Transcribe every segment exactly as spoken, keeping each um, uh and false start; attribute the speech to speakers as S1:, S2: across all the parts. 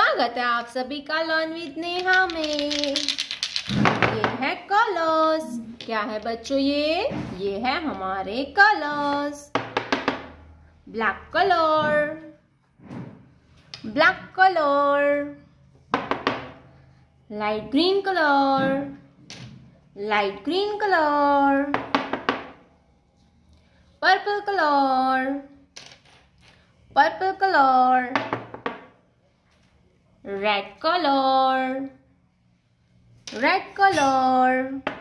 S1: स्वागत है आप सभी का लर्न विद नेहा में। ये है कलर्स। क्या है बच्चों ये ये है हमारे colours. Black colour, black colour, light green colour, light green colour, purple colour, purple colour, red colour, red colour,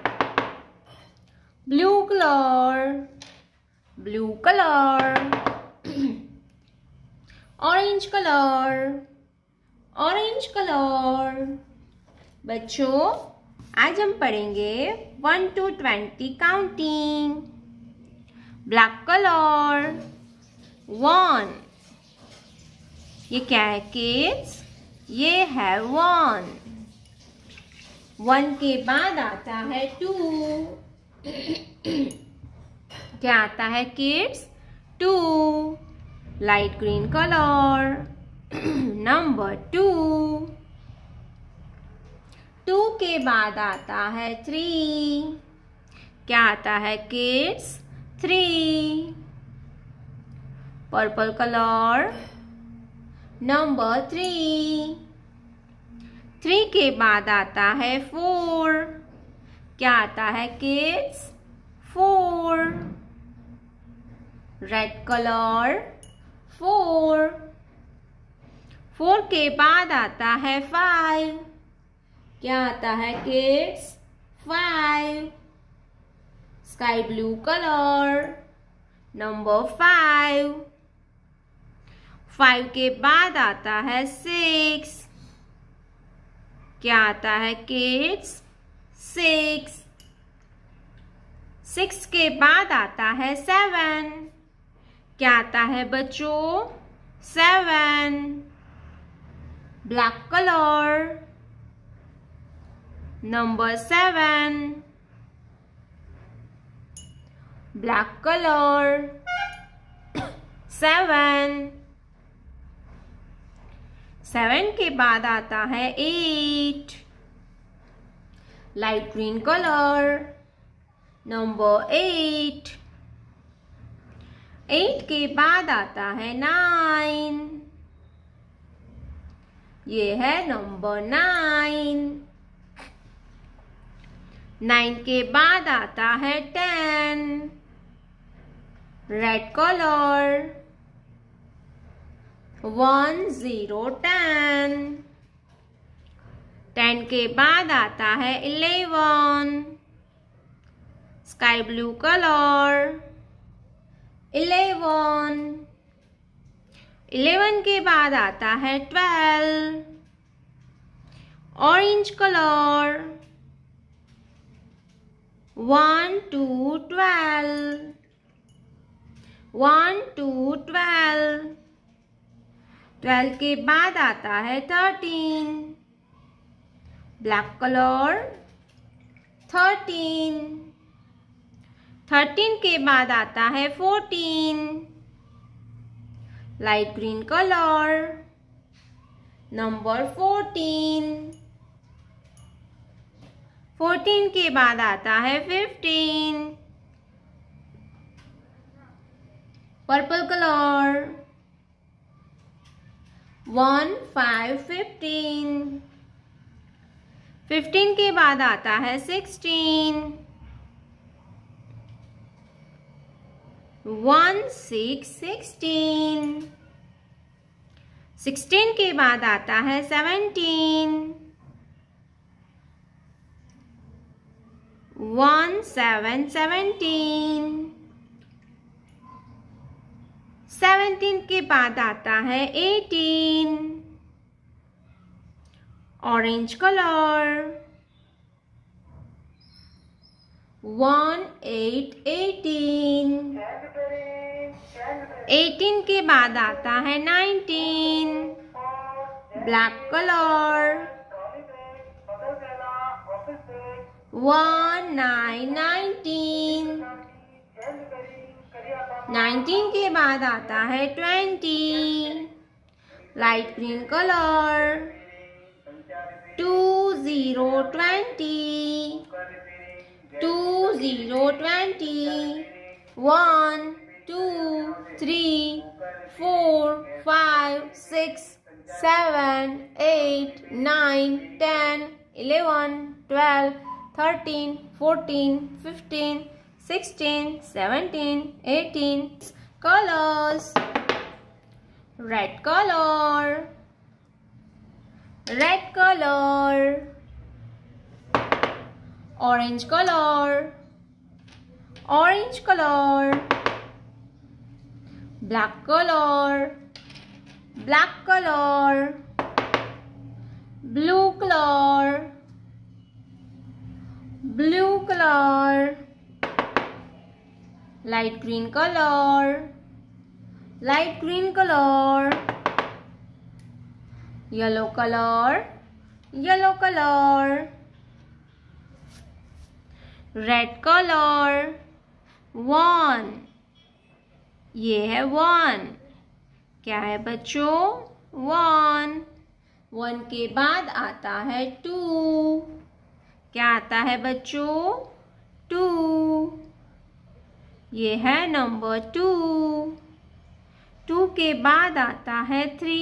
S1: blue colour, blue colour, orange colour, orange colour. बच्चों आज हम पढ़ेंगे one to twenty counting. Black colour one, ये क्या है kids? ये है one. One के बाद आता है टू। क्या आता है kids? Two. Light green colour number two. Two के बाद आता है थ्री। क्या आता है kids? Three. Purple colour number three. Three के बाद आता है फोर। क्या आता है kids? Four. Red colour four. Four के बाद आता है फाइव। क्या आता है kids? Five. Sky blue colour number five. Five के बाद आता है सिक्स। क्या आता है किड्स? सिक्स। सिक्स के बाद आता है सेवन। क्या आता है बच्चों? Seven. Black colour number seven. Black colour seven. Seven के बाद आता है eight. Light green colour number eight. Eight के बाद आता है नाइन। ये है नंबर नाइन। नाइन के बाद आता है ten. Red colour one zero ten. Ten के बाद आता है eleven. Sky blue colour eleven. Eleven के बाद आता है twelve. Orange colour one two twelve. One two twelve. Twelve के बाद आता है thirteen. Black colour thirteen. Thirteen के बाद आता है fourteen. Light green colour number fourteen. Fourteen के बाद आता है fifteen. Purple colour one five fifteen. Fifteen के बाद आता है sixteen. One six sixteen. Sixteen के बाद आता है seventeen. One seven seventeen. Seventeen के बाद आता है eighteen. Orange colour one eight eighteen. Eighteen के बाद आता है nineteen. Black colour one nine nineteen. Nineteen के बाद आता है twenty. light green color. Two zero twenty. Two zero twenty. One, two, three, four, five, six, seven, eight, nine, ten, eleven, twelve, thirteen, fourteen, fifteen, sixteen, seventeen, eighteen. Colors. Red color. Red color. Orange color. Orange color. Black color. Black color. Blue color. Blue color. Light green color. Light green color. Yellow color. Yellow color. Red color. One. ये है one. क्या है बच्चों? One. One के बाद आता है to. क्या आता है बच्चों? टू. ये है नंबर टू. टू के बाद आता है थ्री.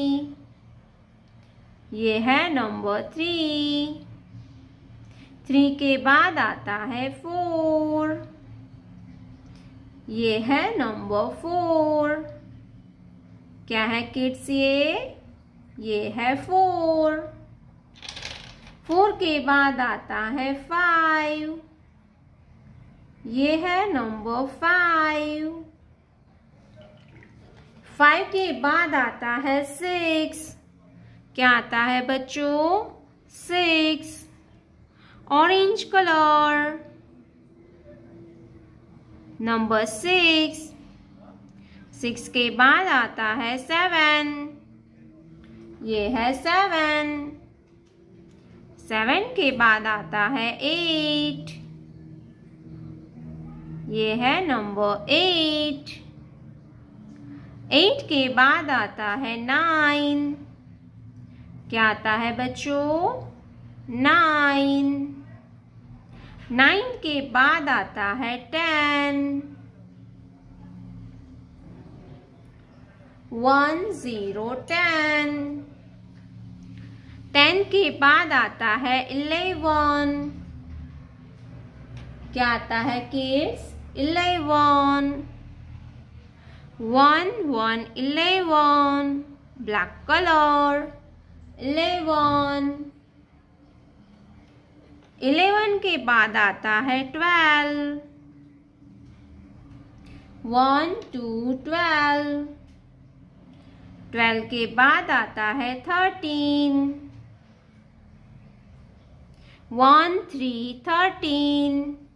S1: ये है नंबर थ्री. थ्री के बाद आता है फोर. ये है नंबर फोर. क्या है किड्स ये? ये है फोर. फोर के बाद आता है फाइव. ये है नंबर फाइव. फाइव के बाद आता है सिक्स. क्या आता है बच्चों? Six. Orange colour. Number six. Six के बाद आता है सेवन. ये है सेवन. सेवन के बाद आता है एट. ये है नंबर एट. एट के बाद आता है नाइन. क्या आता है बच्चों? नाइन. नाइन के बाद आता है ten. One zero ten. Ten के बाद आता है इलेवन. क्या आता है kids? Eleven. One one eleven. Black colour. Eleven. Eleven के बाद आता है twelve. One two twelve. Twelve के बाद आता है thirteen. One three thirteen.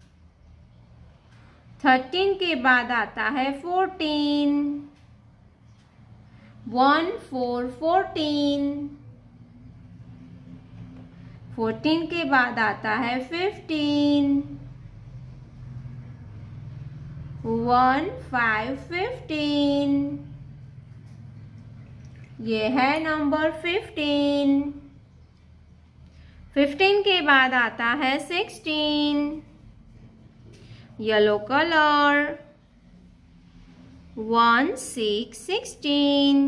S1: Thirteen के बाद आता है fourteen. One four fourteen. Fourteen के बाद आता है फिफ्टीन. One five fifteen. ये है नंबर फिफ्टीन. फिफ्टीन के बाद आता है sixteen. Yellow colour. One six sixteen.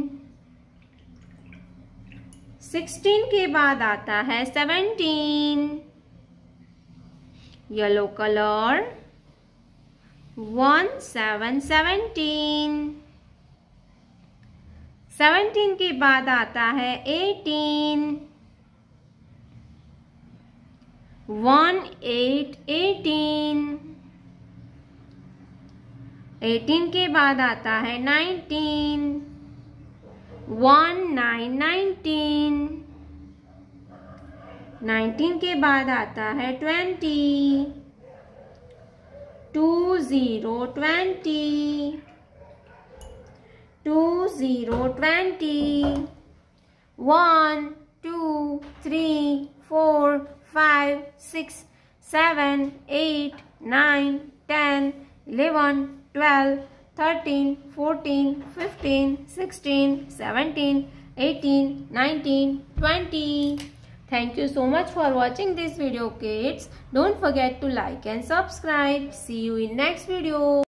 S1: Sixteen के बाद आता है seventeen. Yellow colour. One seven seventeen. Seventeen के बाद आता है eighteen. One eight eighteen. Eighteen के बाद आता है nineteen. One nine nineteen. Nineteen के बाद आता है twenty. Two zero twenty. Two zero twenty. One two three four five six seven eight nine ten eleven twelve, thirteen, fourteen, fifteen, sixteen, seventeen, eighteen, nineteen, twenty. Thank you so much for watching this video, kids. Don't forget to like and subscribe. See you in next video.